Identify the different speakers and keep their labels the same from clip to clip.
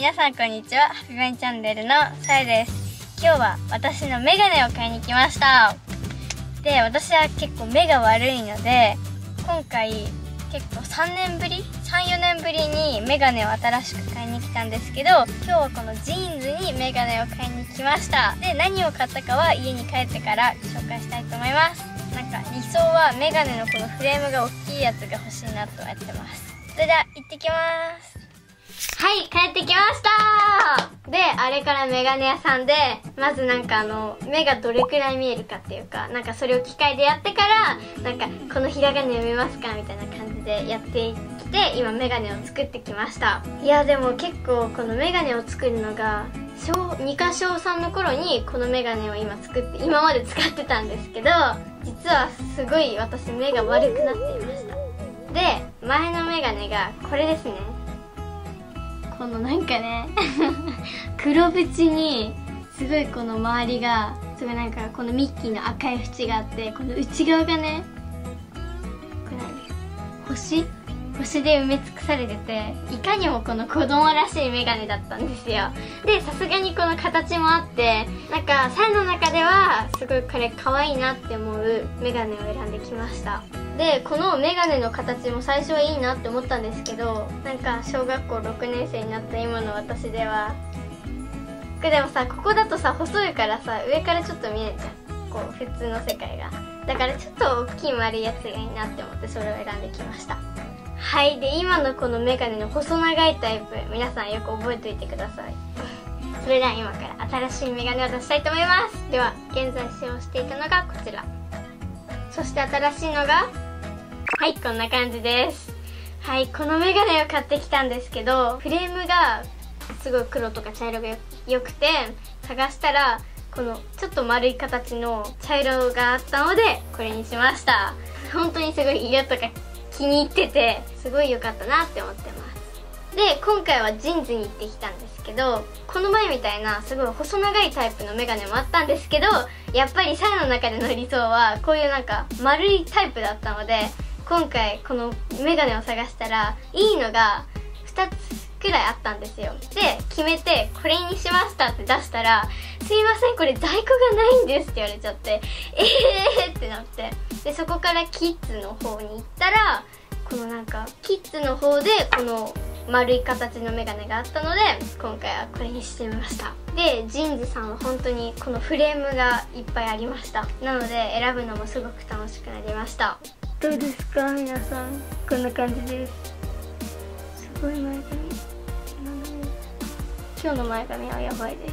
Speaker 1: 皆さんこんにちは。ハピバニチャンネルのさやです。今日は私のメガネを買いに来ました。で、私は結構目が悪いので、今回結構3、4年ぶりにメガネを新しく買いに来たんですけど、今日はこのジーンズにメガネを買いに来ました。で、何を買ったかは家に帰ってから紹介したいと思います。なんか理想はメガネのこのフレームが大きいやつが欲しいなとやってます。それでは行ってきます。はい、帰ってきました。で、あれからメガネ屋さんでまずなんか目がどれくらい見えるかっていうか、なんかそれを機械でやってから、なんかこのひらがな読めますかみたいな感じでやってきて、今メガネを作ってきました。いや、でも結構このメガネを作るのが2か小3の頃にこのメガネを今作って今まで使ってたんですけど、実はすごい私目が悪くなっていました。で、前のメガネがこれですね。このなんかね黒縁にすごいこの周りがすごいなんかこのミッキーの赤い縁があって、この内側がねこれ何星で埋め尽くされてて、いかにもこの子供らしいメガネだったんですよ。で、さすがにこの形もあって、なんかサイの中ではすごいこれ可愛いなって思うメガネを選んできました。で、このメガネの形も最初はいいなって思ったんですけど、なんか小学校6年生になった今の私では、でもさ、ここだとさ細いからさ上からちょっと見えるじゃん、こう普通の世界が。だからちょっと大きい丸いやつがいいなって思ってそれを選んできました。はい。で、今のこのメガネの細長いタイプ、皆さんよく覚えておいてください。それでは今から新しいメガネを出したいと思います。では現在使用していたのがこちら、そして新しいのがはい、こんな感じです。はい、このメガネを買ってきたんですけど、フレームがすごい黒とか茶色が良くて、探したらこのちょっと丸い形の茶色があったのでこれにしました。本当にすごい色とか気に入っててすごい良かったなって思ってます。で、今回はジーンズに行ってきたんですけど、この前みたいなすごい細長いタイプのメガネもあったんですけど、やっぱりサイの中での理想はこういうなんか丸いタイプだったので、今回このメガネを探したらいいのが2つくらいあったんですよ。で、決めてこれにしましたって出したら、すいませんこれ在庫がないんですって言われちゃって、ってなって、でそこからキッズの方に行ったら、このなんかキッズの方でこの丸い形のメガネがあったので今回はこれにしてみました。で、ジーンズさんは本当にこのフレームがいっぱいありました。なので選ぶのもすごく楽しくなりました。どうですか皆さん、こんな感じです。すごい前髪、今日の前髪はやばいです。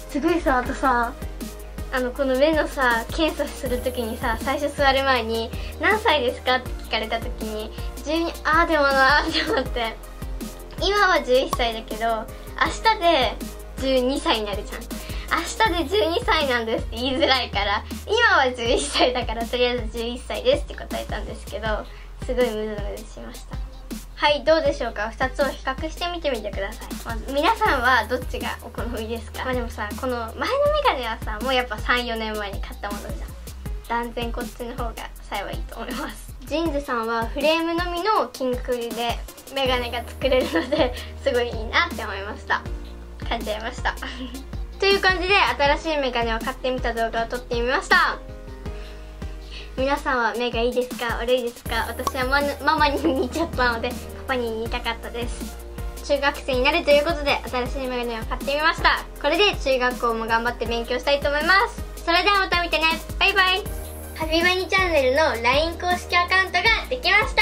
Speaker 1: すごいさ、あとさ、この目のさ検査するときにさ、最初座る前に何歳ですかって聞かれたときに12、あーでもなーって思って、今は11歳だけど明日で12歳になるじゃん。明日で12歳なんですって言いづらいから、今は11歳だからとりあえず11歳ですって答えたんですけど、すごいムズムズしました。はい、どうでしょうか。2つを比較してみてみてください。まず皆さんはどっちがお好みですか。でもさ、この前のメガネはさもうやっぱ 3、4年前に買ったものじゃん。断然こっちの方がさえはいいと思います。ジーンズさんはフレームのみの金額でメガネが作れるのですごいいいなって思いました。感じちゃいましたという感じで新しいメガネを買ってみた動画を撮ってみました。皆さんは目がいいですか悪いですか。私はママに似ちゃったのでパパに似たかったです。中学生になるということで新しいメガネを買ってみました。これで中学校も頑張って勉強したいと思います。それではまた見てね、バイバイ。ハピバニチャンネルの LINE 公式アカウントができました。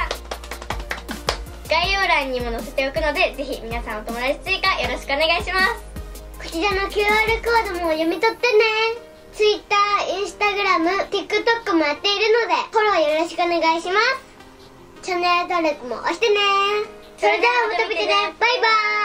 Speaker 1: 概要欄にも載せておくのでぜひ皆さんお友達追加よろしくお願いします。
Speaker 2: こちらの QR コードも読み取ってね。Twitter、Instagram、TikTok もやっているのでフォローよろしくお願いします。チャンネル登録も押してね。それではまた見てね、バイバーイ。